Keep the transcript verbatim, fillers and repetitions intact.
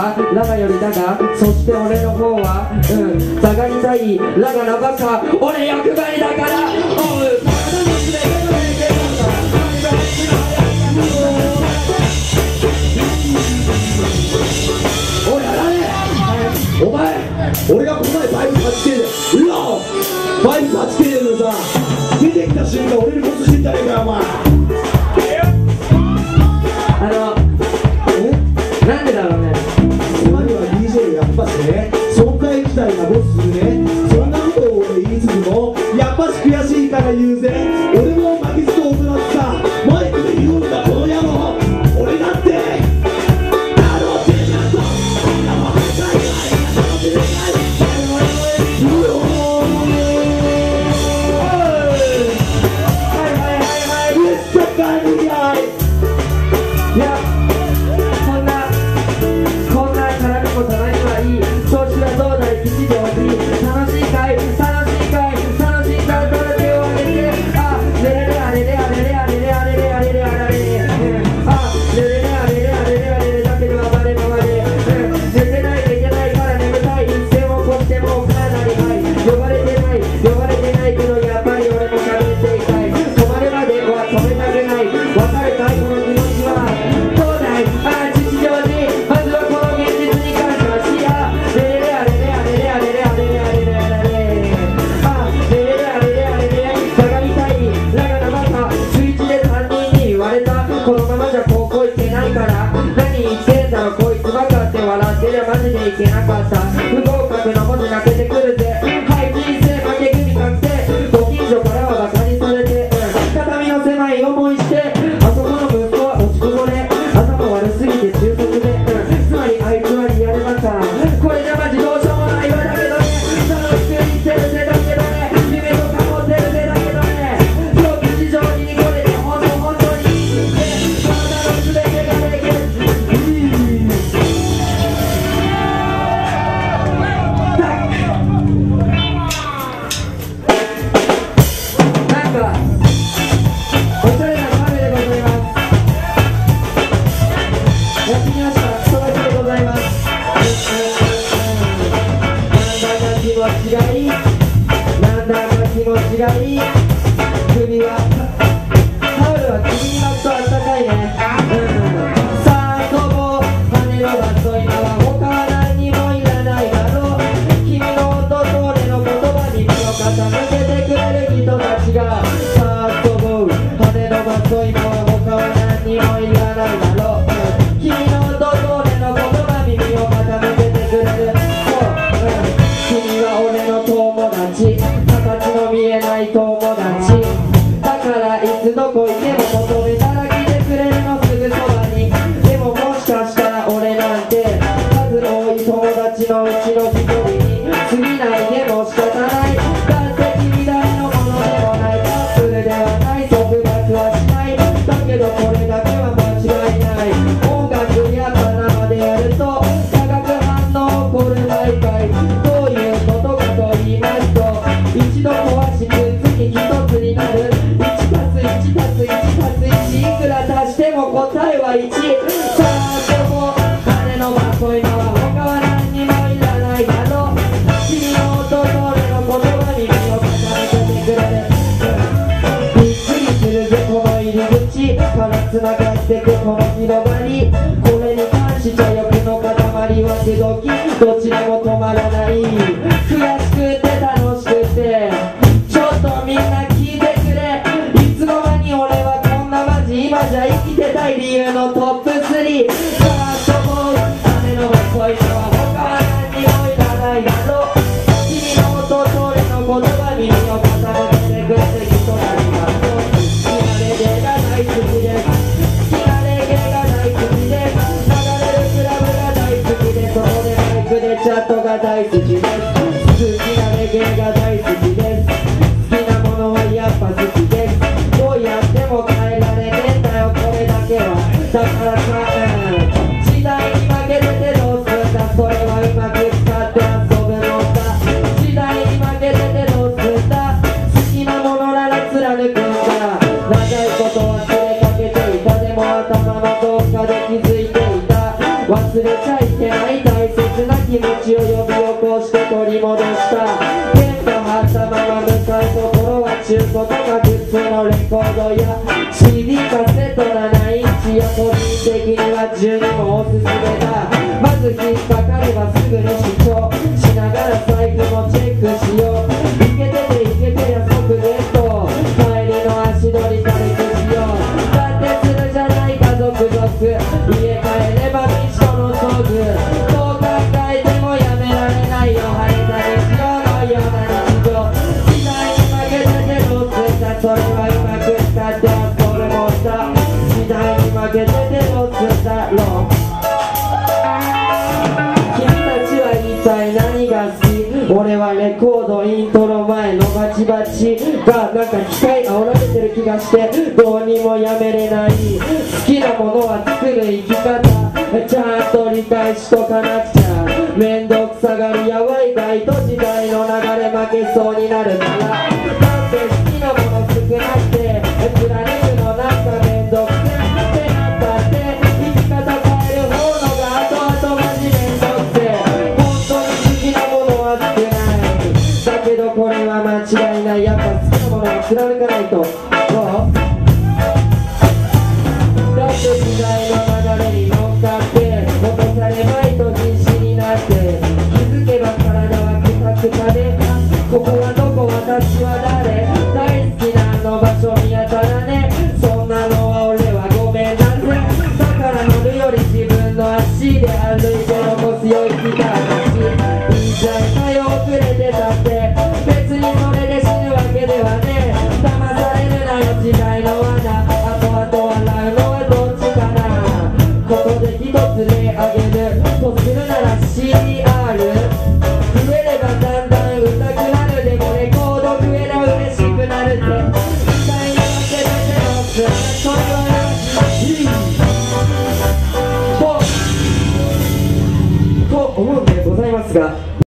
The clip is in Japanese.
はラガよりだが、そして俺の方はうんザガにたいラガなバカ、俺欲張りだから。おうおいやらねえ、お前俺がこの前バイブはちケーでうわバイブはちケーでのさ出てきた瞬間俺にコスしてんじゃねえかよお前。あのえなんでだろうね。つまりは ディージェー やっぱしね存在自体がボスするね。そんなことを俺言いつつもやっぱし悔しいから言うぜ。俺も負けずと大人ってさマイクで言うんだこの野郎。俺だっていや、こんな、こんな絡みもたまにはいい。調子はどうだい、吉祥寺。楽しいかい、楽しいかい、楽しいかい、ただ手を挙げて。あ、レレレあれれあれれあれれあれれあれれあれれ。あ、レレレあれれあれれあれれだけではバレバレ。寝てない寝てないから眠たい。一線を越してもかなりはい。呼ばれてない、呼ばれてないけどやっぱり俺も喋っていたい。止まるまでは止めたくない。わかるかいこの気持ちは。あ、吉祥寺、まずはこの現実に感謝しや。レレレあれれあれれあれれあれれあれれあれれ。あ、レレレあれれあれれ。ザガみたいにラガなバカ。週一で担任に言われた。このままじゃ高校行けないから。何言ってんだろこいつバカって笑ってりゃマジでいけなかった。不合格の文字泣けてくるぜ。はい人生負け組確定。ご近所からはバカにされて、肩身の狭い思いして。あそこの息子は落ちこぼれ。悪すぎて中卒で、うん、つまりあいつはリアルバカ。これじゃマジどうしようもないわだけどね。楽しく生きてるぜだけどね。夢とか持ってるぜだけどね。今日吉祥寺にこれでほんとほんとにいいってその他の全てができる。なんかおしゃれなカフェでございます。やってきました。その日でございます。なんだか気持ちがいい。なんだか気持ちがいい。首はタオルは首に巻くとあったかいね。うん、さあ飛ぼう羽のバスト今は他は何にもいらないだろう。君の音と俺の言葉に身を傾けてくれる人たちが。さあ飛ぼう羽のバスト今は他は何にもいらないだろう。君の音と俺の言葉耳を傾けてくれる。そう、うん、君は俺の友達。形の見えない友達だからいつどこ行っても求めたら来てくれるのすぐそばに。でももしかしたら俺なんて数多い友達のうちの一人に過ぎないでも仕方ない。だって君誰のものでもない。カップルではない束縛はしない。だけどこれだけは間違いない。音楽やっぱ生でやると化学反応起こる毎回。どういうことかと言いますと一度壊しく次一つになる。いちたすいちたすいちたすいちいくら足しても答えはいち。さあでも羽のバコ今は他は何にもいらないだろう。君の音と俺の言葉に身を傾けてくれる。びっくりするぜこの入り口からつながってくこの広がり。これに関しちゃ欲の塊は手どきどちらも止まらない。悔しくて楽しくてちょっとみんな聞いてくれ。いつの間に俺はこんなマジ今じゃ生きてたい理由のトップスリー。さあ飛ぼう羽のバスト今は他は何にもいらないだろう。君の音と俺の言葉耳を傾けてくれる人たちが好きなレゲエが大好きです。好きなレゲエが大好きです。流れるクラブが大好きでそこでマイクでチャットが大好きです。 ちゃいけない大切な気持ちを呼び起こして取り戻したテンポ張ったまま向かうところは中古とか普通のレコードや シーディー カセットななインチや個人的にはじゅうにもおすすめだまず引っかかればすぐに主張しながら財布もチェックしよういけてていけてや即ゲット帰りの足取り軽くしようだってするじゃないか続々家帰れば未知との遭遇どう考えてもやめられないよ晴れた日常のような日常時代に負けててどうすんだそれはうまく使ってはそれもした時代に負けててどうすんだろう君たちは一体何が好き俺はレコードイントロ前のバチバチがなんか機械煽られてる気がしてどうにもやめれない好きなものは作る生き方ちゃんと理解しとかなくちゃめんどくさがりやわいがいと時代の流れ負けそうになるからだって好きなもの少なくて貫くのなんかめんどくせってなったって生き方変える方のが後々マジめんどくせ本当に好きなものは少ないだけどこれは間違いないやっぱ好きなものは貫かないとどうだって時代の流れに乗っかって落とされまいと必死になって気づけば体はクタクタでここはどこ私は誰大好きなあの場所見当たらねそんなのは俺はごめんなぜだから乗るより自分の足で歩いて残すよ生きた証いいじゃんかよ遅れてたって別にそれで死ぬわけではねえ騙されるなよ時代の罠後々笑うのはどっちかなここで一つ例あげるとするなら シーディーアール 増えればだんだんうざくなるでもレコード増えら嬉しくなるって時代に負けててのすそれはいいとと思うんでございますが